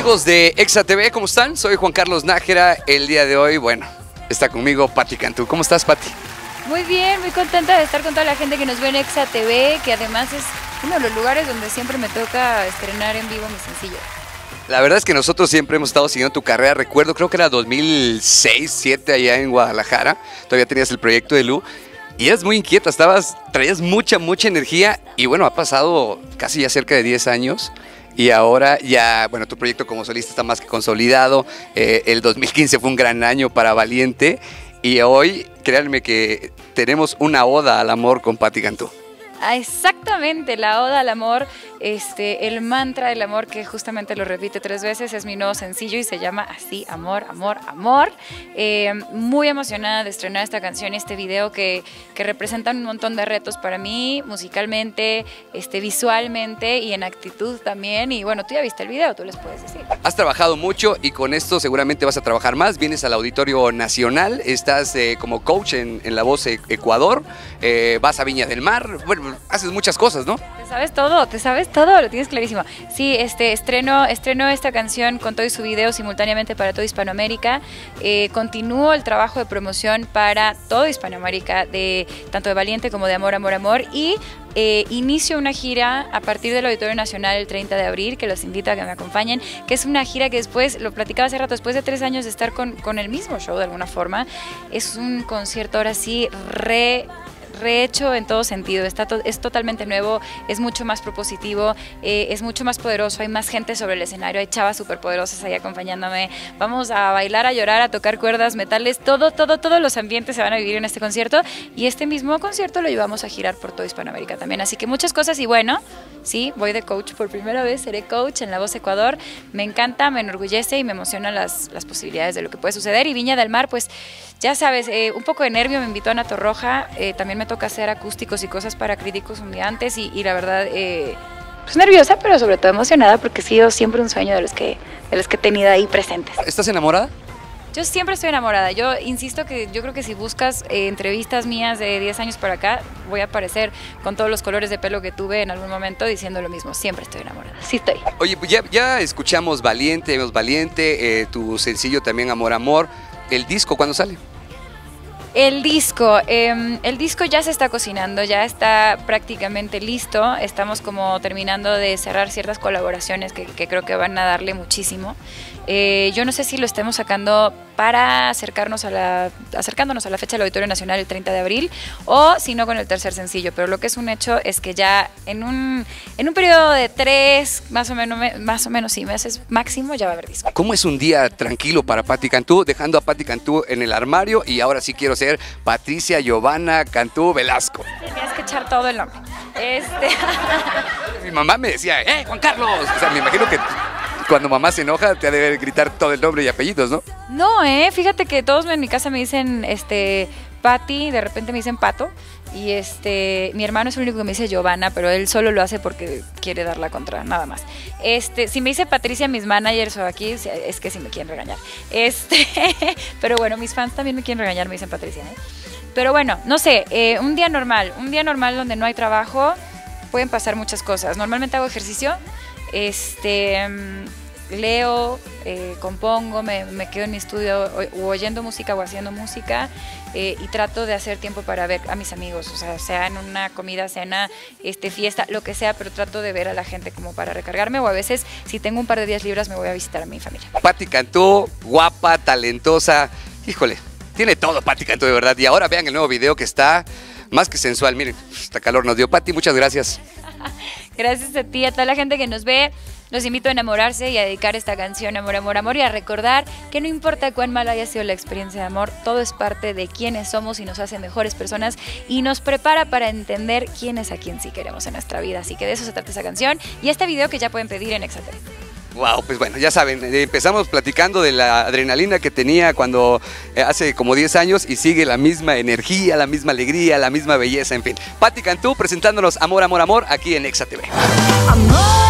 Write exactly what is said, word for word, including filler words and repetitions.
Amigos de Exa T V, ¿cómo están? Soy Juan Carlos Nájera. El día de hoy, bueno, está conmigo Pati Cantú. ¿Cómo estás, Pati? Muy bien, muy contenta de estar con toda la gente que nos ve en Exa T V, que además es uno de los lugares donde siempre me toca estrenar en vivo mi sencillo. La verdad es que nosotros siempre hemos estado siguiendo tu carrera. Recuerdo, creo que era dos mil seis, dos mil siete allá en Guadalajara. Todavía tenías el proyecto de Lu. Y eras muy inquieta, estabas, traías mucha, mucha energía. Y bueno, ha pasado casi ya cerca de diez años. Y ahora ya, bueno, tu proyecto como solista está más que consolidado. Eh, el dos mil quince fue un gran año para Valiente. Y hoy, créanme que tenemos una oda al amor con Pati Cantú. Ah, exactamente, la oda al amor, este, el mantra del amor, que justamente lo repite tres veces, es mi nuevo sencillo y se llama así, Amor, Amor, Amor. Eh, muy emocionada de estrenar esta canción y este video que, que representan un montón de retos para mí, musicalmente, este, visualmente y en actitud también. Y bueno, tú ya viste el video, tú les puedes decir. Has trabajado mucho y con esto seguramente vas a trabajar más. Vienes al Auditorio Nacional, estás eh, como coach en, en La Voz Ecuador, eh, vas a Viña del Mar, bueno, haces muchas cosas, ¿no? Te sabes todo, te sabes todo, lo tienes clarísimo. Sí, este, estreno, estreno esta canción con todo y su video simultáneamente para toda Hispanoamérica. Eh, continúo el trabajo de promoción para toda Hispanoamérica, de, tanto de Valiente como de Amor, Amor, Amor. Y eh, inicio una gira a partir del Auditorio Nacional el treinta de abril, que los invito a que me acompañen, que es una gira que después, lo platicaba hace rato, después de tres años de estar con, con el mismo show de alguna forma, es un concierto ahora sí re... rehecho en todo sentido, está to es totalmente nuevo, es mucho más propositivo, eh, es mucho más poderoso, hay más gente sobre el escenario, hay chavas súper poderosas ahí acompañándome, vamos a bailar, a llorar, a tocar cuerdas, metales, todo, todo, todos los ambientes se van a vivir en este concierto y este mismo concierto lo llevamos a girar por toda Hispanoamérica también, así que muchas cosas y bueno, sí, voy de coach por primera vez, seré coach en La Voz Ecuador, me encanta, me enorgullece y me emocionan las, las posibilidades de lo que puede suceder y Viña del Mar, pues ya sabes, eh, un poco de nervio, me invitó a Ana Torroja, eh, también me toca hacer acústicos y cosas para críticos un día antes y, y la verdad, eh, pues nerviosa, pero sobre todo emocionada porque ha sido siempre un sueño de los que, de los que he tenido ahí presentes. ¿Estás enamorada? Yo siempre estoy enamorada, yo insisto que yo creo que si buscas eh, entrevistas mías de diez años para acá, voy a aparecer con todos los colores de pelo que tuve en algún momento diciendo lo mismo, siempre estoy enamorada, sí estoy. Oye, pues ya, ya escuchamos Valiente, vemos Valiente, eh, tu sencillo también Amor, Amor, ¿el disco cuándo sale? El disco, eh, el disco ya se está cocinando, ya está prácticamente listo, estamos como terminando de cerrar ciertas colaboraciones que, que creo que van a darle muchísimo. Eh, yo no sé si lo estemos sacando para acercarnos a la, acercándonos a la fecha del Auditorio Nacional el treinta de abril o si no con el tercer sencillo, pero lo que es un hecho es que ya en un, en un periodo de tres, más o menos, más o menos sí, meses máximo ya va a haber disco. ¿Cómo es un día tranquilo para Pati Cantú, dejando a Pati Cantú en el armario y ahora sí quiero ser Patricia Giovanna Cantú Velasco? Tienes que echar todo el nombre. Este... Mi mamá me decía, ¡eh, Juan Carlos! O sea, me imagino que cuando mamá se enoja te ha de gritar todo el nombre y apellidos, ¿no? No, eh, fíjate que todos en mi casa me dicen, este, Pati, de repente me dicen Pato, y este, mi hermano es el único que me dice Giovanna, pero él solo lo hace porque quiere dar la contra, nada más. Este, si me dice Patricia, mis managers o aquí, es que sí me quieren regañar. Este, pero bueno, mis fans también me quieren regañar, me dicen Patricia, ¿eh? Pero bueno, no sé, eh, un día normal, un día normal donde no hay trabajo, pueden pasar muchas cosas. Normalmente hago ejercicio, este, leo, eh, compongo, me, me quedo en mi estudio o, o oyendo música o haciendo música eh, y trato de hacer tiempo para ver a mis amigos, o sea, sea en una comida, cena, este, fiesta, lo que sea, pero trato de ver a la gente como para recargarme o a veces si tengo un par de días libres me voy a visitar a mi familia. Pati Cantú, guapa, talentosa, híjole, tiene todo Pati Cantú de verdad y ahora vean el nuevo video que está más que sensual, miren, esta calor nos dio. Pati, muchas gracias. Gracias a ti, a toda la gente que nos ve. Los invito a enamorarse y a dedicar esta canción Amor, Amor, Amor y a recordar que no importa cuán mala haya sido la experiencia de amor, todo es parte de quiénes somos y nos hace mejores personas y nos prepara para entender quién es a quién sí queremos en nuestra vida. Así que de eso se trata esa canción y este video que ya pueden pedir en Exa T V. Wow, pues bueno, ya saben, empezamos platicando de la adrenalina que tenía cuando eh, hace como diez años y sigue la misma energía, la misma alegría, la misma belleza, en fin. Pati Cantú presentándonos Amor, Amor, Amor aquí en Exa T V. Amor.